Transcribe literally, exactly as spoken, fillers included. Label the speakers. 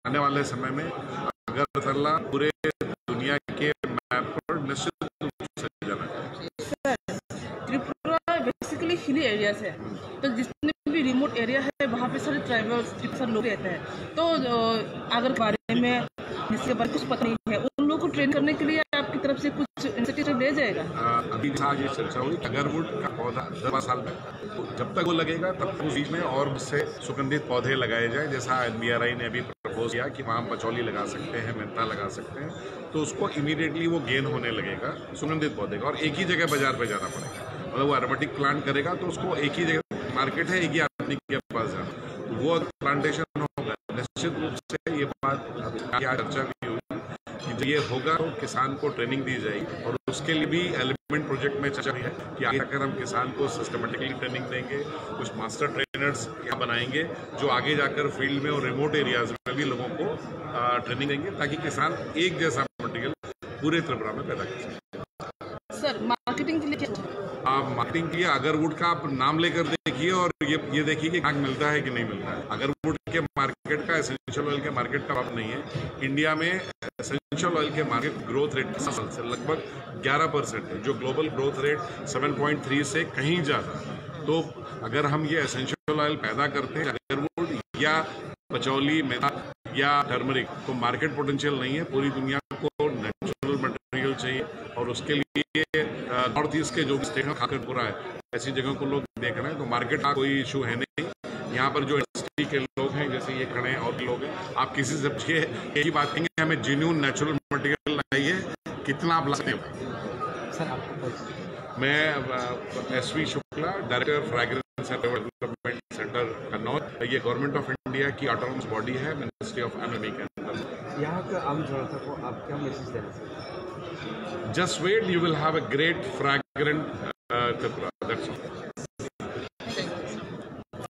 Speaker 1: आने वाले समय में अगरतला पूरे दुनिया के मैप पर निश्चित रूप से जाना चाहिए।
Speaker 2: त्रिपुरा बेसिकली हिली एरियाज है, तो जितने भी रिमोट एरिया है वहाँ पे सारे ट्राइबल्स सर लोग रहते हैं। तो अगर बारे में जिसके बारे में कुछ पता नहीं है उन लोगों को ट्रेन करने के लिए आपकी तरफ से कुछ इंस्टीट्यूट ले जाएगा?
Speaker 1: आ, अभी आज ये चर्चा हुई अगरवुड का पौधा दस साल में जब तक वो लगेगा तब तक उस बीच में और उससे सुगंधित पौधे लगाए जाए, जैसा एन बी आर आई ने अभी प्रपोज किया कि वहाँ पचौली लगा सकते हैं, मेंथा लगा सकते हैं, तो उसको इमीडिएटली वो गेन होने लगेगा सुगंधित पौधे का, और एक ही जगह बाजार पे जाना पड़ेगा। मतलब वो एरोमेटिक प्लांट करेगा तो उसको एक ही जगह मार्केट है, एक ही आदमी के पास जाना, तो वो प्लांटेशन होगा। निश्चित रूप से ये बात क्या चर्चा भी हुई कि जब ये होगा तो किसान को ट्रेनिंग दी जाएगी, और उसके लिए भी एलिमेंट प्रोजेक्ट में चर्चा हुई है कि आगे जाकर हम किसान को सिस्टमेटिकली ट्रेनिंग देंगे, कुछ मास्टर ट्रेनर्स यहाँ बनाएंगे जो आगे जाकर फील्ड में और रिमोट एरियाज में भी लोगों को ट्रेनिंग देंगे, ताकि किसान एक जैसा मटेरियल पूरे त्रिपुरा में पैदा कर सके।
Speaker 2: सर मार्केटिंग के लिए
Speaker 1: आप मार्केटिंग के लिए अगरवुड का आप नाम लेकर देखिए और ये ये देखिए कि कहाँ मिलता है कि नहीं मिलता है। अगरवुड के मार्केट का, एसेंशियल ऑयल के मार्केट का अब नहीं है। इंडिया में एसेंशियल ऑयल के मार्केट ग्रोथ रेट से लगभग ग्यारह परसेंट है, जो ग्लोबल ग्रोथ रेट सात पॉइंट तीन से कहीं ज़्यादा। तो अगर हम ये एसेंशियल ऑयल पैदा करते हैं अगरवुड या पचौली, मेंथा या टर्मरिक, तो मार्केट पोटेंशियल नहीं है। पूरी दुनिया को नेचुरल मटेरियल चाहिए, और उसके लिए नॉर्थ ईस्ट के जो भी स्टेट खाकर पूरा है, ऐसी जगहों को लोग देख रहे हैं, तो मार्केट का कोई इशू है नहीं। यहाँ पर जो इंडस्ट्री के लोग हैं, जैसे ये खड़े हैं और लोग हैं, आप किसी से पूछिए, एक ही बात कहेंगे, हमें जेन्युइन नेचुरल मटेरियल चाहिए, कितना आप लाते हो।
Speaker 3: सर आपको
Speaker 1: मैं S V Shukla, director fragrance and development centre Kannauj. ये गवर्नमेंट ऑफ इंडिया की ऑटोनोमस बॉडी है, मिनिस्ट्री ऑफ एमएमई के अंदर।
Speaker 3: यहाँ का आम जनता को आप क्या मैसेज देना चाहते हैं?
Speaker 1: Just wait, you will have a great fragrant uh, Tripura. That's all.